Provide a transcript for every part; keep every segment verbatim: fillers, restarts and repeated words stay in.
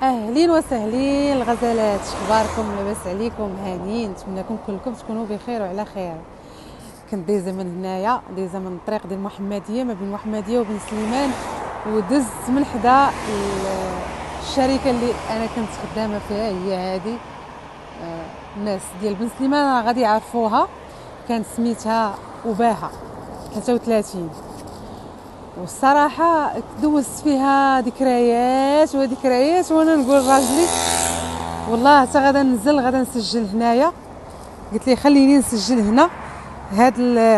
اهلين وسهلين الغزالات، اخباركم؟ لاباس عليكم؟ هانيين؟ نتمنىكم كلكم تكونوا بخير وعلى خير. كنت دايزه من هنايا، دايزه من الطريق ديال المحمديه، ما بين المحمديه وبن سليمان، ودز من حدا الشركه اللي انا كنت خدامه فيها، هي هذه. الناس ديال بن سليمان راه غادي يعرفوها، كانت سميتها وباها ثلاثة وثلاثين. والصراحه دوزت فيها ذكريات وذكريات، وانا نقول راجلي والله حتى غادا ننزل غادا نسجل هنايا. قلت لي خليني نسجل هنا. هاد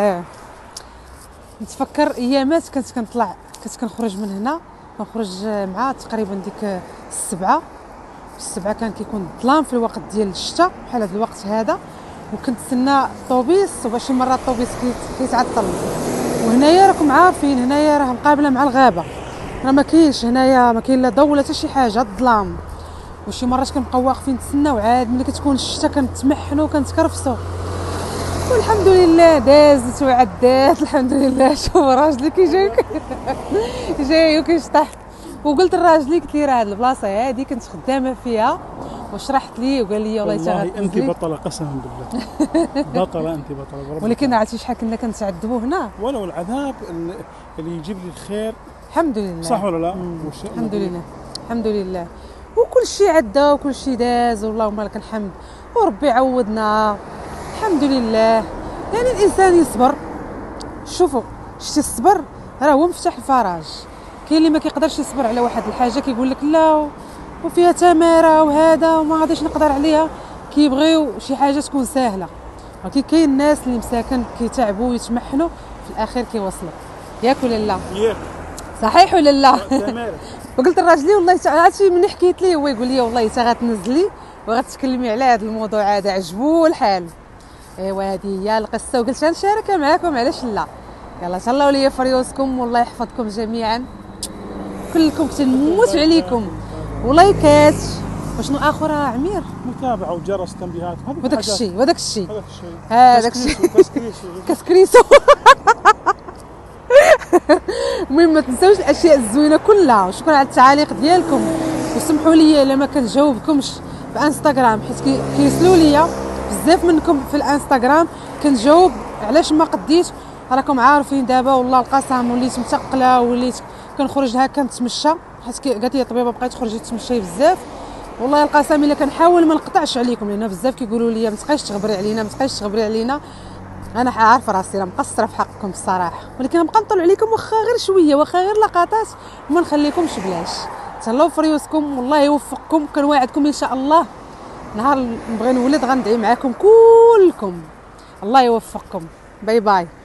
نتفكر ايامات كنت كنطلع، كنت كنخرج من هنا، كنخرج مع تقريبا ديك السبعة السبعة كان كيكون الظلام في الوقت ديال الشتاء بحال هذا الوقت هذا، وكنت نتسنى الطوبيس، وبشي مرات الطوبيس كيتعطل. وهنايا راكم عارفين هنايا راه مقابله مع الغابه، راه ما كاينش هنايا، ما كاين لا ضو ولا حتى شي حاجه، الظلام. وشي مرات كنبقاو واقفين نتسناو، عاد ملي كتكون الشتا كنتمحنوا كنتكرفسوا. والحمد لله دازت وعدات الحمد لله. شوف راجلي كي جايك جاي وكيشطح. وقلت لراجلي، قلت لي راه هاد البلاصه هادي كنت خدامه فيها، وشرحت ليه وقال لي والله والله انت بطله قسما بالله. بطله انت بطله. ولكن عرفتي شحال كنا كنتعذبوا هنا، ولو العذاب اللي يجيب لي الخير. الحمد لله. صح ولا لا؟ الحمد لله الحمد لله. وكل شيء عدى وكل شيء داز، واللهم لك الحمد، وربي عوضنا الحمد لله. يعني الانسان يصبر. شوفوا شتي الصبر راه هو مفتاح الفرج. كاين اللي ما كيقدرش يصبر على واحد الحاجه، كيقول لك لا وفيها تماره وهذا وما غاديش نقدر عليها، كيبغيو شي حاجه تكون سهله. ولكن كاين الناس اللي مساكن كيتعبوا ويتمحنوا في الاخير كيوصلوا. ياك ولا لا؟ ياك صحيح ولا لا؟ تماره. وقلت لراجلي والله عرفتي ملي حكيت ليه هو يقول لي والله حتى غتنزلي وغتكلمي على هذا الموضوع هذا، عجبو الحال. ايوا هذه هي القصه، وقلت غنشاركها معكم، علاش لا؟ يلا تهلاو ليا في ريوسكم، والله يحفظكم جميعا كلكم، كنموت عليكم ولايكات وشنو اخر عمير، متابعه وجرس تنبيهات وداك الشيء وداك الشيء هذاك الشيء هذاك الشيء كسكريسو. المهم ما تنساوش الاشياء الزوينه كلها، وشكرا على التعاليق ديالكم، وسمحوا لي الا ما كنجاوبكمش في انستغرام، حيت كيرسلوا لي بزاف منكم في الانستغرام كنجاوب. علاش ما قديت؟ راكم عارفين دابا والله القسم وليت متقله، وليت كنخرج هكا نتمشى، حيت قالت لي الطبيبه بقيت تخرجي تمشي بزاف. والله القسم الا كنحاول ما نقطعش عليكم، لان بزاف كيقولوا لي ما تبقايش تغبري علينا ما تبقايش تغبري علينا. انا عارفه راسي راه مقصره في حقكم الصراحه، ولكن نبقى نطلع عليكم واخا غير شويه، واخا غير لقطات، وما نخليكمش بلاش. تهلاو في ريوسكم، والله يوفقكم. كنواعدكم ان شاء الله نهار نبغي نولد غندعي معاكم كلكم. الله يوفقكم. باي باي.